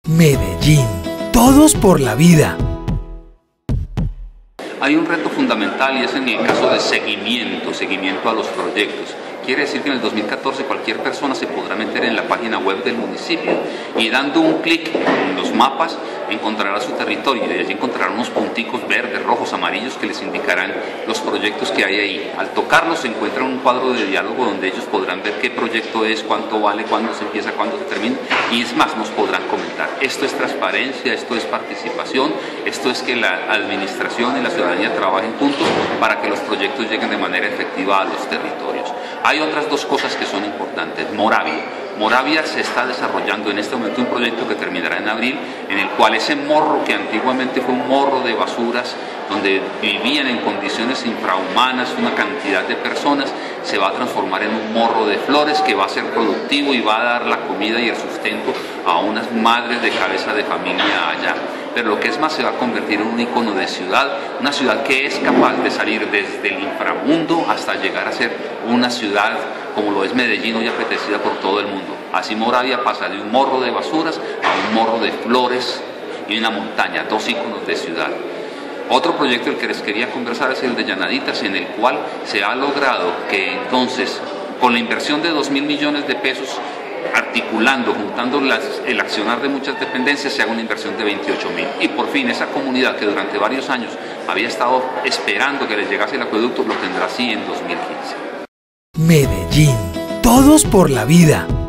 Medellín, todos por la vida. Hay un reto fundamental y es en el caso de seguimiento a los proyectos. Quiere decir que en el 2014 cualquier persona se podrá meter en la página web del municipio y dando un clic en los mapas encontrará su territorio y de allí encontrará unos punticos verdes, rojos, amarillos que les indicarán los proyectos que hay ahí. Al tocarlos se encuentra un cuadro de diálogo donde ellos podrán ver qué proyecto es, cuánto vale, cuándo se empieza, cuándo se termina y es más, nos podrán comentar. Esto es transparencia, esto es participación, esto es que la administración y la ciudadanía trabajen juntos para que los proyectos lleguen de manera efectiva a los territorios. Hay otras dos cosas que son importantes. Moravia se está desarrollando en este momento un proyecto que terminará en abril, en el cual ese morro que antiguamente fue un morro de basuras, donde vivían en condiciones infrahumanas una cantidad de personas, se va a transformar en un morro de flores que va a ser productivo y va a dar la comida y el sustento a unas madres de cabeza de familia allá. Pero lo que es más, se va a convertir en un icono de ciudad, una ciudad que es capaz de salir desde el inframundo hasta llegar a ser una ciudad como lo es Medellín, hoy apetecida por todo el mundo. Así Moravia pasa de un morro de basuras a un morro de flores y una montaña, dos iconos de ciudad. Otro proyecto del que les quería conversar es el de Llanaditas, en el cual se ha logrado que entonces, con la inversión de 2.000 millones de pesos, articulando, juntando el accionar de muchas dependencias, se haga una inversión de 28.000. Y por fin esa comunidad que durante varios años había estado esperando que les llegase el acueducto, lo tendrá así en 2015. Medellín, todos por la vida.